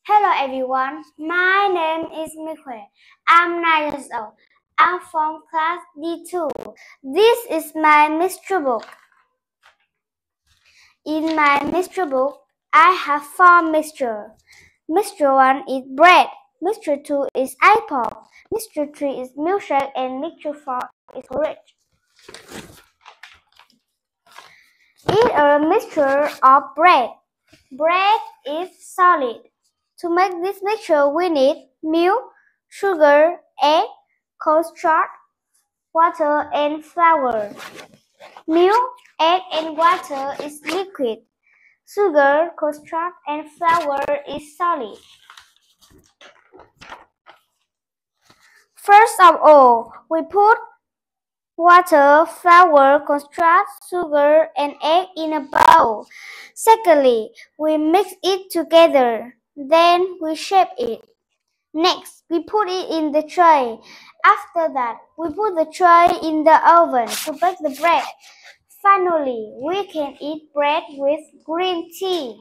Hello everyone, my name is Mikue. I'm 9 years old. I'm from class D2. This is my mystery book. In my mystery book, I have 4 mysteries. Mystery 1 is bread. Mystery 2 is iPod. Mystery 3 is milkshake and mystery 4 is porridge. In a mixture of bread. Bread is solid. To make this mixture, we need milk, sugar, egg, cornstarch, water, and flour. Milk, egg, and water is liquid. Sugar, cornstarch, and flour is solid. First of all, we put water, flour, cornstarch, sugar, and egg in a bowl. Secondly, we mix it together. Then we shape it. Next, we put it in the tray. After that, we put the tray in the oven to bake the bread. Finally, we can eat bread with green tea.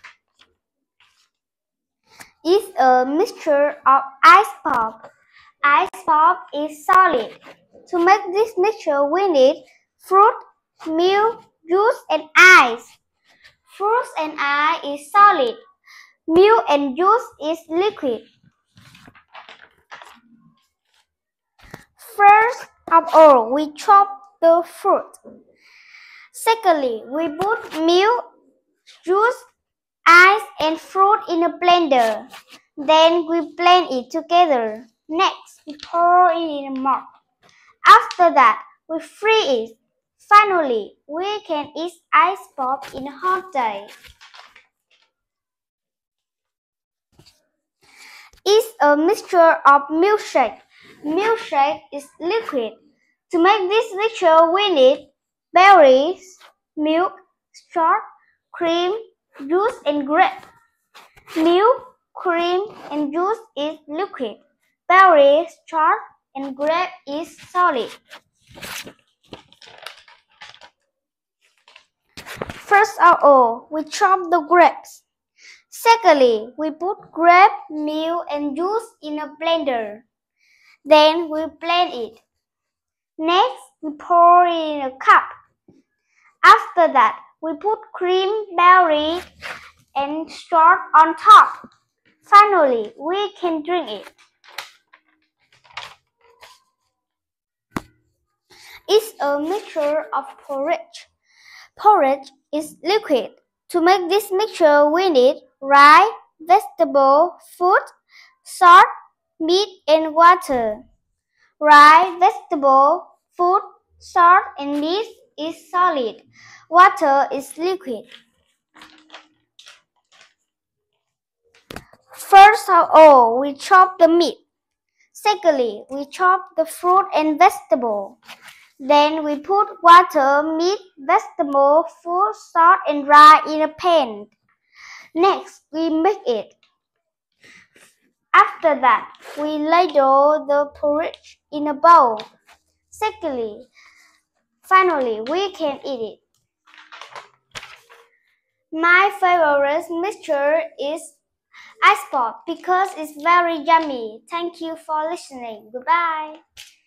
It's a mixture of ice pop. Ice pop is solid. To make this mixture, we need fruit, milk, juice, and ice. Fruit and ice is solid. Milk and juice is liquid. First of all, we chop the fruit. Secondly, we put milk, juice, ice, and fruit in a blender. Then we blend it together. Next, we pour it in a mug. After that, we freeze it. Finally, we can eat ice pop in a hot day. It's a mixture of milkshake. Milkshake is liquid. To make this mixture, we need berries, milk, starch, cream, juice, and grape. Milk, cream, and juice is liquid. Berries, starch, and grape is solid. First of all, we chop the grapes. Secondly, we put grape, milk, and juice in a blender. Then we blend it. Next, we pour it in a cup. After that, we put cream, berry, and starch on top. Finally, we can drink it. It's a mixture of porridge. Porridge is liquid. To make this mixture, we need rice, vegetable, food, salt, meat, and water. Rice, vegetable, food, salt, and meat is solid. Water is liquid. First of all, we chop the meat. Secondly, we chop the fruit and vegetable. Then we put water, meat, vegetable, food, salt, and rice in a pan. Next, we mix it. After that, we ladle the porridge in a bowl. Finally, we can eat it. My favorite mixture is ice pop because it's very yummy. Thank you for listening. Goodbye.